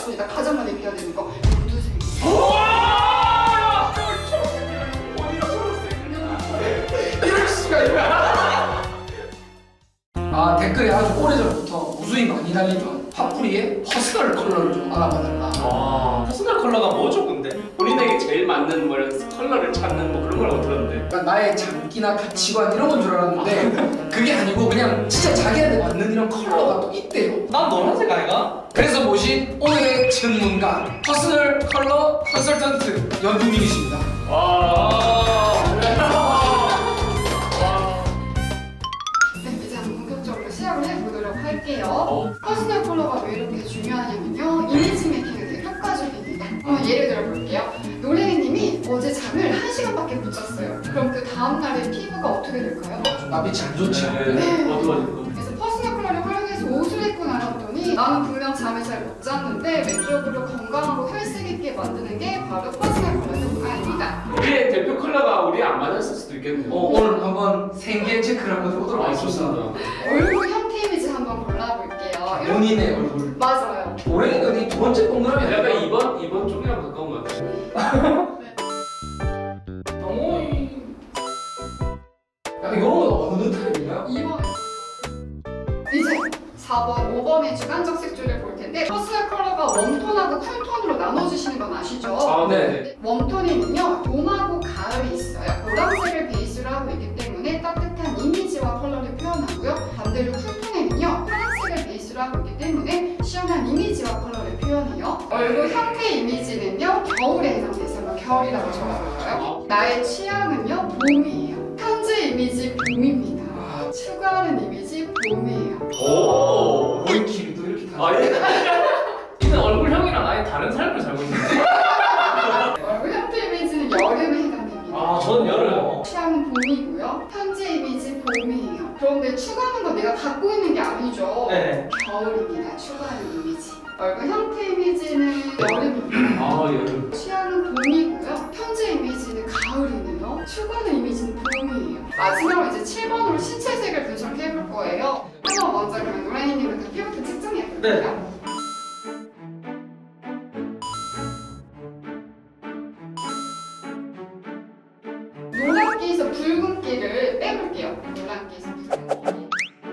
있습니다. 가장 많이 비어야 되는 거 연두색. 이럴 수가 있나? 아, 댓글에 아주 오래전부터 무수히 많이 달리던 파뿌리의 퍼스널 컬러를 좀 알아봐달라. 퍼스널 컬러가 뭐죠 근데? 본인에게 제일 맞는 뭐 컬러를 찾는 뭐 그런 거라고 들었는데. 그러니까 나의 장기나 가치관 이런 건 줄 알았는데 그게 아니고 그냥 진짜 자기한테 맞는 이런 컬러가 또 있대요. 난 노란색 아이가? 그래서 모신 오늘의 전문가 퍼스널 컬러 컨설턴트 연두님이십니다. 네, 이제 한번 본격적으로 시작을 해보도록 할게요. 퍼스널 컬러가 왜 이렇게 중요하냐면요, 이미지 메이킹에 되게 효과적입니다. 예를 들어 볼게요. 노래님이 어제 잠을 1시간밖에 못 잤어요. 그럼 그 다음날에 피부가 어떻게 될까요? 좀 나빛이 안 좋지. 네. 어두워지고. 그래서 퍼스널 컬러를 활용해서 옷을 입고 나갔더니 나는 분명 잠을 잘 못 잤는데 외적으로 건강하고 혈색 있게 만드는 게 바로 퍼스널 컬러 효과입니다. 우리의 대표 컬러가 우리 안 맞았을 수도 있겠네요. 오늘 한번 생계 체크를 한번 해보도록 하겠습니다. 좋습니다. 얼굴 형태 이미지 한번 골라볼게요. 이렇게. 본인의 얼굴. 맞아요. 올해는 두 번째 동그라미 약간 아닐까? 이번 쪽이랑 가까운 것 같아요. 약간 이런 건 어느 타입인가요? 2번. 이제 4번, 5번의 주관적 색조를 볼 텐데 퍼스널 컬러가 웜톤하고 쿨톤으로 나눠주시는 건 아시죠? 아, 네. 웜톤에는요, 봄하고 가을이 있어요. 노란색을 베이스로 하고 있기 때문에 따뜻한 이미지와 컬러를 표현하고요. 반대로 쿨톤에는요, 파란색을 베이스로 하고 있기 때문에 시원한 이미지와 컬러를 표현해요. 얼굴 형태 이미지는요, 겨울에 해당돼서 겨울이라고 적어볼까요? 나의 취향은요, 봄이에요. 현재 이미지 봄입니다. 추구하는 이미지 봄이에요. 오. 보이키리도 이렇게 다. 아, 예. 이는 얼굴형이랑 아예 다른 삶을 살고 있는데. 얼굴 형태 이미지는 여름에 해당됩니다. 아, 전 여름. 취향은 봄이고요. 현재 이미지 봄이에요. 그런데 추구하는 건 내가 갖고 있는 게 아니죠. 네. 겨울입니다. 추구하는 이미지. 얼굴 형태 이미지는 여름입니다. 아, 여름. 취향은 봄이고요. 현재 이미지는 가을이네요. 추구하는 이미지는 봄이에요. 마지막으로 이제 7번으로 신체색을 분석해 볼 거예요. 한번 먼저 그럼 노래님부터 피부터 측정해 볼게요. 노란기에서 붉은기를 빼볼게요. 노란기에서 붉은기.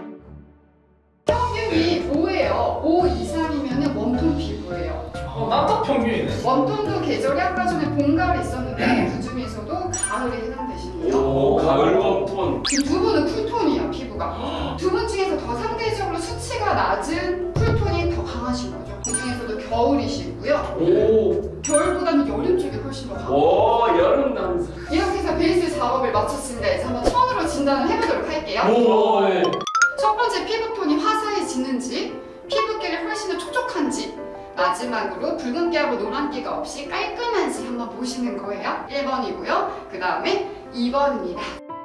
평균이 5예요. 5 이상이면 웜톤 피부예요. 딱 평균이네. 웜톤도 계절이 아까 전에 봄, 가을이 있었는데 그 중에서도 가을에 해당되시네요. 오, 가을 웜톤. 두 분은 쿨톤이에요, 피부가. 두 분 중에서 더 상대적으로 수치가 낮은 쿨톤이 더 강하신 거죠. 그 중에서도 겨울이시고요. 오. 겨울보다는 여름 쪽이 훨씬 더 강해요. 오, 여름 남자. 이렇게 해서 베이스 작업을 마쳤습니다. 이제 한번 손으로 진단을 해보도록 할게요. 오, 예. 첫 번째 피부톤이 화사해지는지, 피부결이 훨씬 더 촉촉한지, 마지막으로 붉은기하고 노란기가 없이 깔끔한지 한번 보시는 거예요. 1번이고요. 그 다음에 2번입니다.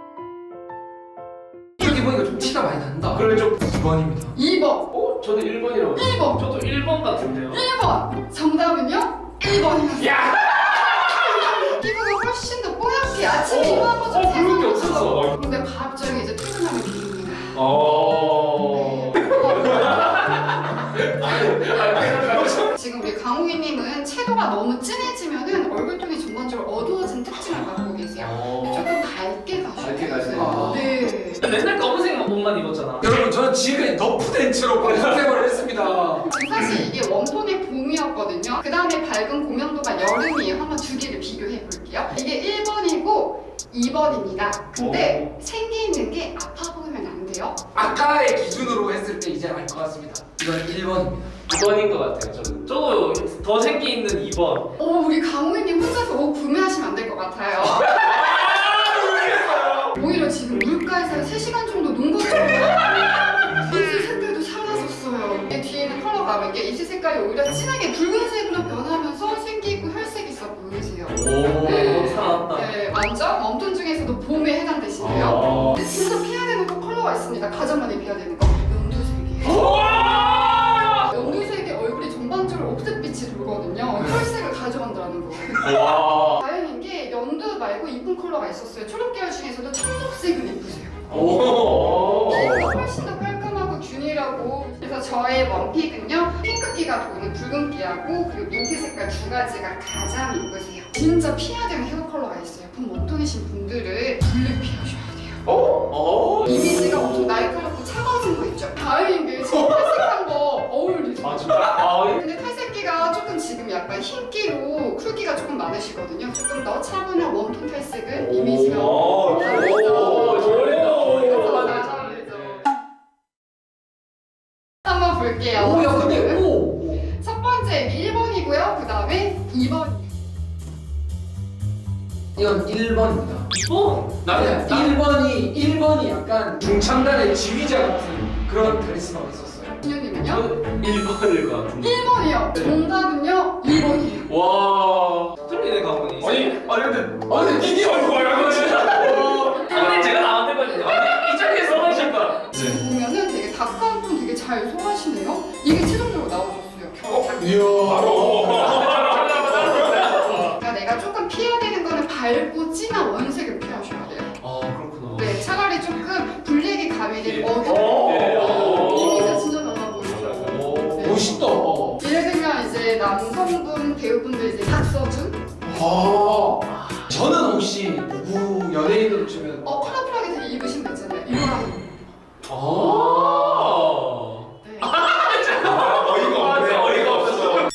이렇게 보니까 좀 티가 많이 난다. 그러면 좀 2번입니다. 2번, 저도 1번이라고. 1번, 저도 1번 같은데요. 1번. 정답은요? 1번입니다. 야! 피부가 훨씬 더 뽀얗게 아침 피부한 것처럼 그런 게 없었어. 근데 갑자기 이제 투명하게 비립니다. 지금 우리 강우이님은 채도가 너무 진해지면은 얼굴톤이 전반적으로 어두워진 특징을 갖고 계세요. 조금 밝게 가셔야 밝게 돼요. 가시네요. 네. 맨날 검은색 옷만 입었잖아. 여러분, 저는 지금까지 너프댄츠로 방송 생활을 했습니다. 지금 사실 이게 웜톤의 봄이었거든요. 그 다음에 밝은 고명도가 여름이에요. 한번 두 개를 비교해 볼게요. 이게 1번이고 2번입니다. 근데 생기는 게 아파 보이면 안 돼요. 아까의 기준으로 했을 때 이제 알 것 같습니다. 이건 1번입니다. 2번인 것 같아요, 저는. 저도 더 생기 있는 2번. 우리 강우이님 혼자서 옷 구매하시면 안 될 것 같아요. 오히려 지금 물가에서 3시간 정도 논 것처럼 입술 색깔도 사라졌어요. 이 뒤에는 컬러가 다르게 입술 색깔이 오히려 진하게 붉은색으로 변하면서 생기 있고 혈색 있어 보이세요. 오, 살아났다. 네, 완전 웜톤 중에서도 봄에 해당되시네요. 근데 진짜 피해야 되는 또 컬러가 있습니다. 가장 많이 피해야 되는 거 연두색이에요. 연두색이 얼굴이 전반적으로 옥색빛이 돌거든요. 혈색을 가져간다는 거. 다행인 게 연두 말고 이쁜 컬러가 있었어요. 초록 계열 중에서도 청록색은 이쁘세요. 피부가 훨씬 더 깔끔하고 균일하고. 그래서 저의 원픽은요, 핑크 붉은기가 도는 붉은기하고 그리고 민트 색깔 두 가지가 가장 이쁘세요. 진짜 피해야 되는 헤어 컬러가 있어요. 봄 웜톤이신 분들은 블랙 피하셔야 돼요. 이미지가 엄청 날카롭고 차가워진 거 있죠? 다행인 게 지금 탈색한 거 어울리죠? 아 진짜? 근데 탈색기가 조금 지금 약간 흰기로 쿨기가 조금 많으시거든요. 조금 더 차분한 웜톤 탈색은 이미지가 한번 볼게요. 오, 야, 근데, 오! 첫 번째 1번이고요. 그 다음에 2번. 이건 1번입니다. 2번? 나는 1번이 약간 중창단의 지휘자 같은 그런 카리스마가 있었어요. 준현님은요? 1번일 것 같은데. 1번이요. 정답은요? 2번이에요. 와. 틀리네 가보니. 근데 이게 얼마야, 근데 제가 나왔거든요. 이쪽에서 하실 거. 지금 보면은 되게 다크한 톤 되게 잘 소화하시네요. 이게 최종적으로 나오셨어요. 겨울 다크. 이야. 그러니까 내가 조금 피해야 되는 거는 밝고 진한 원색을 피하셔야 돼요. 아 그렇구나. 네, 차라리 조금 블랙이 가미된 어두운 이미지가 진짜 달라 보이죠. 네. 멋있다. 예를 들면 이제 남성분 배우분들 이제 박서준 저는 혹시 누구 연예인으로 치면 컬러풀하게 되게 입으신 거 있잖아요. 이거랑 네. 어이가 없어서.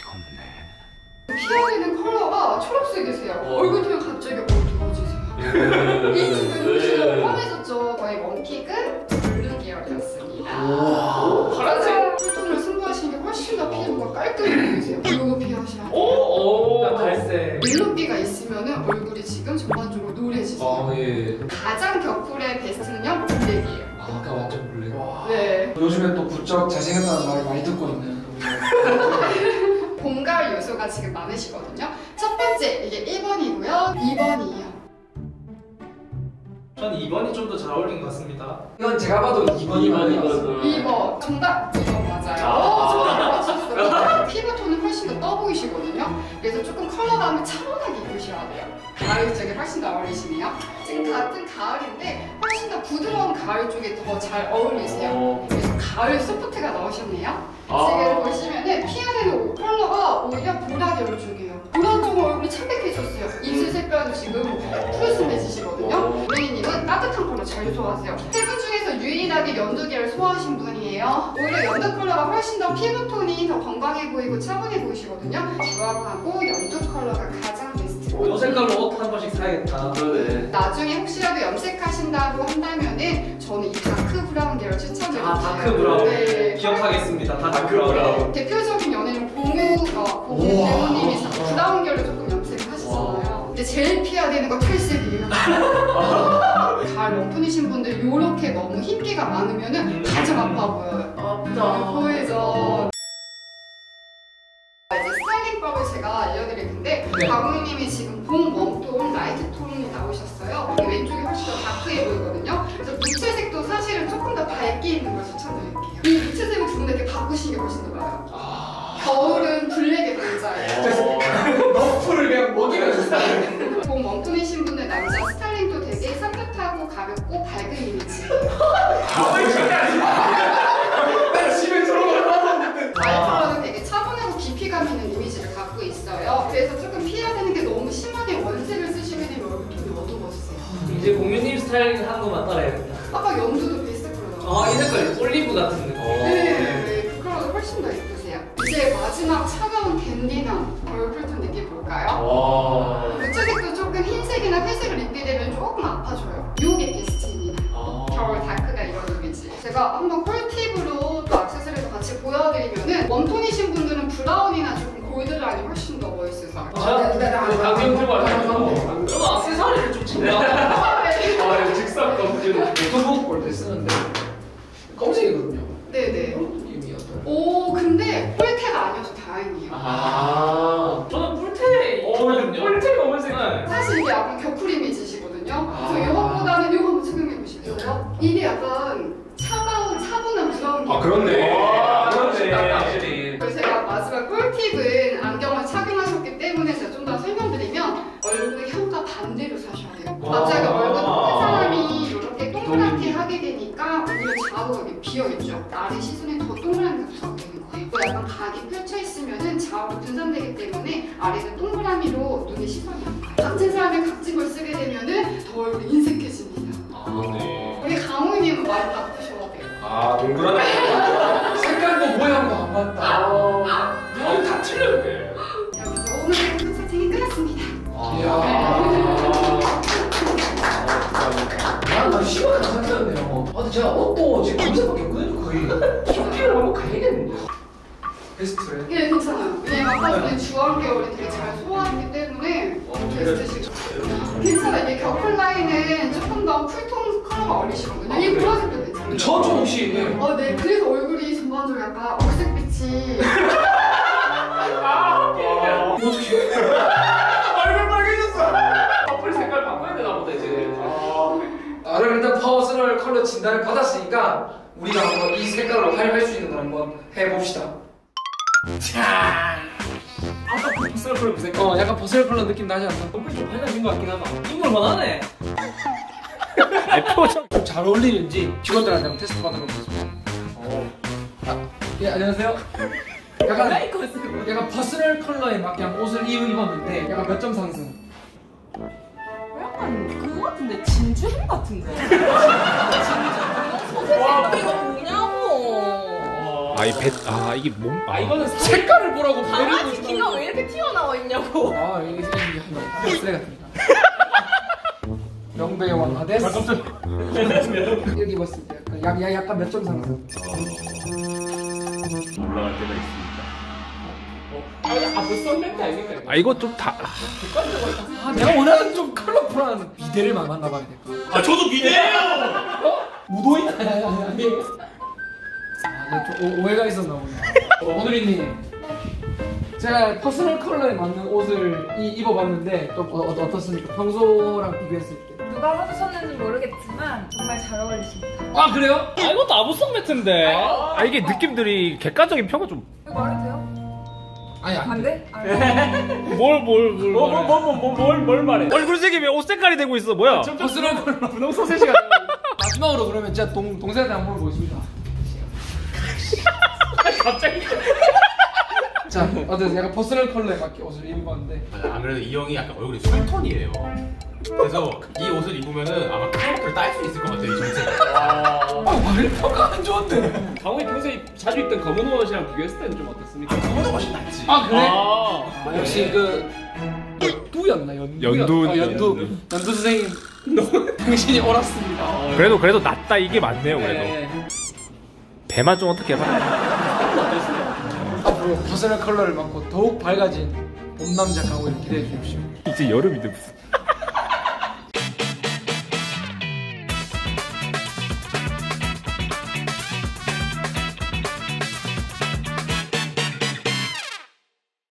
피해야 되는 컬러가 초록색이세요. 얼굴 보면 갑자기 어두워지세요. 이 지금 환해졌죠. 저희 원픽은 블루 계열이었습니다. 파란색. 쿨톤을 승부하시는 게 훨씬 더 피부가 깔끔해 보이세요. 이거 피하셔야 돼요. 오. 갈색. 밀로비가 있으면 얼굴이 지금 전반적으로 노래지세요. 예. 가장 격풀의 베스트는요 블랙이에요. 아까 완전 블랙. 네. 요즘에 또 부쩍 잘생겼다는 말 많이 듣고 있는. 봄, 가을 요소가 지금 많으시거든요. 첫 번째 이게 1번이고요. 2번이에요. 전 2번이 좀 더 잘 어울린 것 같습니다. 이건 제가 봐도 2번이거든요. 2번 정답 2번 맞아요. 정답 맞췄어요. 피부톤은 훨씬 더 떠 보이시거든요. 그래서 조금 컬러감을 차분하게 입으셔야 돼요. 가을 쪽에 훨씬 더 어울리시네요. 지금 같은 가을인데 훨씬 더 부드러운 가을 쪽에 더 잘 어울리세요. 그래서 가을 소프트가 나오셨네요. 지금 보시면은 피해야 되는 컬러가 오히려 보라 계열 쪽이에요. 보라 쪽은 얼굴이 창백해졌어요. 입술 색깔도 지금 푸르스매지시거든요. 레이님은 따뜻한 컬러 잘 좋아하세요. 세 분 중에서 유일하게 연두 계열 소화하신 분이에요. 오히려 연두 컬러가 훨씬 더 피부톤이 더 건강해 보이고 차분해 보이시거든요. 주황하고 연두 컬러가 가장 베스트예요. 이 색깔로 옷 한 번씩 사야겠다. 그러네. 나중에 혹시라도 염색하신다고 한다면은 저는 이 다크 브라운 계열 추천드릴게요. 아, 다크 브라운. 네. 기억하겠습니다. 다크 브라운. 대표적인 연예인 공유 배우님이 브라운 계열로 조금 염색을 하시잖아요. 근데 제일 피해야 되는 거 탈색이에요. 잘 웜톤이신 분들 이렇게 너무 흰기가 많으면은 가장 아파 보여요. 아프다. 보이죠? 이제 스타일링법을 제가 알려드릴 텐데 박우님이 지금 봄 웜톤, 라이트 톤이 나오셨어요. 왼쪽이 훨씬 더 다크해 보이거든요. 그래서 무채색도 사실은 조금 더 밝게 입는 걸 추천드릴게요. 이 무채색을 두 분 다 이렇게 바꾸시는 게 훨씬 더 나아요. 겨울은 블랙의 남자예요. 너프를 그냥 먹이면 좋다. 봄 웜톤이신 분들 남자 스타일링도 되게 산뜻하고 가볍고 밝은 이미지예요. 집에 들어가면 아이컬러는 되게 차분하고 깊이감 있는 이미지를 갖고 있어요. 그래서 조금 피해야 되는 게 너무 심하게 원색을 쓰시게 되면 얼굴톤이 어두워지세요. 이제 공유님 스타일링 하는 것만 따라야겠다. 아까 연두도 베스트 컬러. 이 색깔 올리브 같은 느낌. 네, 그 컬러도 훨씬 더 예쁘세요. 이제 마지막 차가운 댄디남 얼굴톤 느낌 볼까요? 무채색도 조금 흰색이나 회색을 입게 되면 조금 아파져요. 요게 베스트입니다. 겨울 다크가 이런 이미지. 제가 한번 꿀팁으로 또 액세서리도 같이 보여드리면은 웜톤이신 분들은 브라운이나 조금 골드 라인이 훨씬 더 멋있어서. 안경 들고 왔어요. 저도 액세서리를 좀 챙겨. 직선 검진. 노트북 볼 때 쓰는데 검색이거든요. 네네. 그런 느낌이 어떤? 오 근데 꿀테가 아니어서 다행이에요. 저는 뿔테 입거든요. 뿔테 검은색. 사실 이게 약간 격풀 이미지시거든요. 그래서 이거보다는 이거 한번 착용해 보실래요? 이게 약간 차분한 브라운 계열. 그렇네. 확실히. 그래서 제가 마지막 꿀팁은 안경을 착용하셨기 때문에 제가 좀 더 설명드리면 얼굴 형과 반대로 사셔야 돼요. 갑자기 얼굴 큰 사람이 이렇게 동그랗게 하게 되니까 오히려 좌우가 이렇게 비어있죠. 나의 시선이 더 동그랗게 가게 되는 거예요. 약간 각이 펼쳐 있으면은 좌우로 분산되기 때문에 아래는 동그라미로 눈이 시선이 안 가요. 각진 사람이 각집을 쓰게 되면은 더 얼굴이 인색해집니다. 네. 우리 강호님은 많이 바꾸셔야 돼요. 아 동그랗다. 색깔도 모양도 안 맞다. 다 틀렸네. 여기서 오늘 영상 사진이 끝났습니다. 나 심하게 생겼네요. 근데 제가 옷도 지금 검색밖에 없거든요, 거의. 쇼핑을 한번 가야겠는데요. 베스트래. 예, 괜찮아요. 왜냐면 아까 전에 주황 계열이 되게 잘 소화하기 때문에 베스트시죠. 괜찮아요. 이게 겨울 라인은 조금 더 쿨톤 컬러가 어울리시거든요. 이 보라색도 괜찮아요. 저도 혹시 네. 그래서 얼굴이 전반적으로 약간 억색빛이. 어떻게? 얼굴 빨개졌어. 커플 색깔 바꿔야 되나 보다 이제. 나를 일단 퍼스널 컬러 진단을 받았으니까 우리가 한번 이 색깔로 할 수 있는 걸 한번 해봅시다. 자, 아까 그 퍼스널 컬러 그 색깔. 약간 퍼스널 컬러 느낌 나지 않나? 덕분에 좀 밝아진 것 같긴 하다. 인물 만하네. 표정 좀 잘 어울리는지 직원들한테 한번 테스트 받아보겠습니다. 예, 안녕하세요. 약간 퍼스널 컬러에 맞게 한번 옷을 입었는데 약간 몇 점 상승? 약간 그거 같은데 진주햄 같은데. 소세지 이거 뭐냐고. 이게 몸. 이거는 색깔을 보라고 강아지 귀가 왜 이렇게 튀어나와 있냐고. 이게 한번 쓰레 같습니다. 명배의 왕 하데스. 여기 입었을 때 약간 몇 점 상승? 올라갈 때가 있습니다. 그 썬맨트 아닙니까? 이거 좀 다. 내가 원하는 좀 컬러풀한 미대를 만나봐야 될까? 저도 기대해요. 무도인? 아니. 좀 오해가 있었나 보네. 오늘이님, 제가 퍼스널 컬러에 맞는 옷을 입어봤는데 좀 어떻습니까? 평소랑 비교했을 때. 누가 받으셨는지 모르겠지만 정말 잘 어울리십니다. 아, 그래요? 이것도 아부성 매트인데. 이게 느낌들이 객관적인 평가 좀. 이거 말해도 돼요? 아니, 안 안 돼. 돼? 뭘 말해? 얼굴색이 왜 옷 색깔이 되고 있어? 뭐야? 퍼스널 컬러 분홍 소세지가 마지막으로 그러면 진짜 동생한테 한번 보겠습니다. 갑자기. 자, 어떠세요? 약간 퍼스널 컬러에 맞게 옷을 입어봤는데 안 그래도 이 형이 약간 얼굴이 술톤이에요. 그래서 이 옷을 입으면은 아마 카라크터를 딸 수 있을 것 같아요, 이 정색. 말을 평가 안 좋은데. 강호이 평소에 자주 입던 검은 옷이랑 비교했을 때는 좀 어떻습니까? 그거보다 훨씬 낫지. 그래? 역시 연두였나? 연두 선생님 당신이 옳았습니다. 그래도 낫다 이게 맞네요. 그래도 배만 좀 어떻게 해봐. 앞으로 퍼스널 컬러를 맡고 더욱 밝아진 봄남자 강호를 기대해 주십시오. 이제 여름인데 무슨.